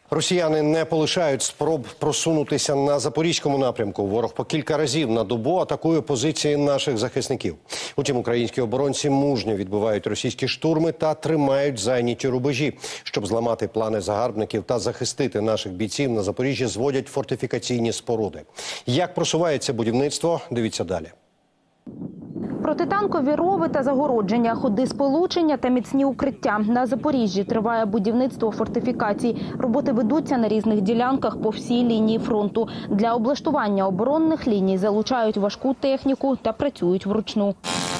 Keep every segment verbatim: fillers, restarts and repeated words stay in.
Росіяни не полишають спроб просунутися на Запорізькому напрямку. Ворог по кілька разів на добу атакує позиції наших захисників. Утім, українські оборонці мужньо відбивають російські штурми та тримають зайняті рубежі. Щоб зламати плани загарбників та захистити наших бійців, на Запоріжжі зводять фортифікаційні споруди. Як просувається будівництво, дивіться далі. Протитанкові рови та загородження, ходи сполучення та міцні укриття. На Запоріжжі триває будівництво фортифікацій. Роботи ведуться на різних ділянках по всій лінії фронту. Для облаштування оборонних ліній залучають важку техніку та працюють вручну.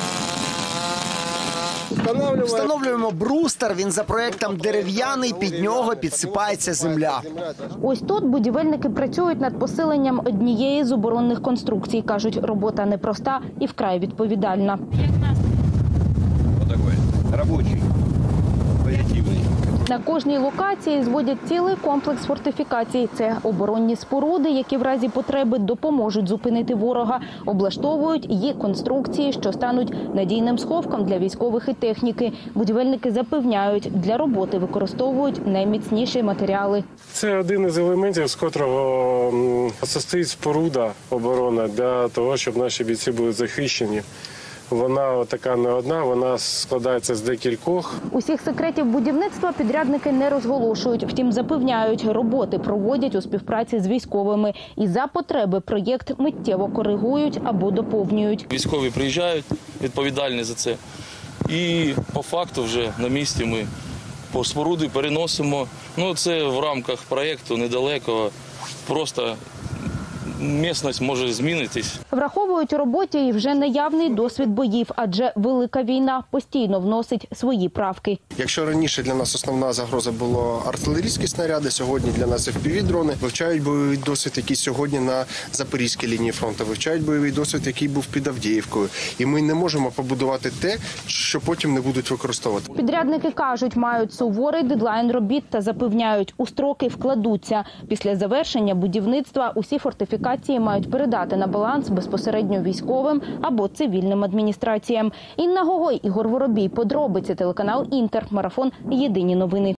Встановлюємо брустер, він за проєктом дерев'яний, під нього підсипається земля. Ось тут будівельники працюють над посиленням однієї з оборонних конструкцій. Кажуть, робота непроста і вкрай відповідальна. Робочий, позитивний. На кожній локації зводять цілий комплекс фортифікацій. Це оборонні споруди, які в разі потреби допоможуть зупинити ворога. Облаштовують і конструкції, що стануть надійним сховком для військових і техніки. Будівельники запевняють, для роботи використовують найміцніші матеріали. Це один із елементів, з котрого состоїть споруда оборона для того, щоб наші бійці були захищені. Вона така не одна, вона складається з декількох. Усіх секретів будівництва підрядники не розголошують. Втім, запевняють, роботи проводять у співпраці з військовими. І за потреби проєкт миттєво коригують або доповнюють. Військові приїжджають, відповідальні за це. І по факту вже на місці ми по споруди переносимо. Ну, це в рамках проєкту недалеко, просто місцевість може змінитись. Враховують у роботі і вже наявний досвід боїв, адже велика війна постійно вносить свої правки. Якщо раніше для нас основна загроза було артилерійські снаряди, сьогодні для нас еф пі ві-дрони. Вивчають бойовий досвід, який сьогодні на Запорізькій лінії фронту, вивчають бойовий досвід, який був під Авдіївкою. І ми не можемо побудувати те, що потім не будуть використовувати. Підрядники кажуть, мають суворий дедлайн робіт та запевняють, у строки вкладуться. Після завершення будівництва усі фортифікації мають передати на баланс безпосередньо військовим або цивільним адміністраціям. Інна Гогой, Ігор Воробій. Подробиці, телеканал Інтер. Марафон. Єдині новини.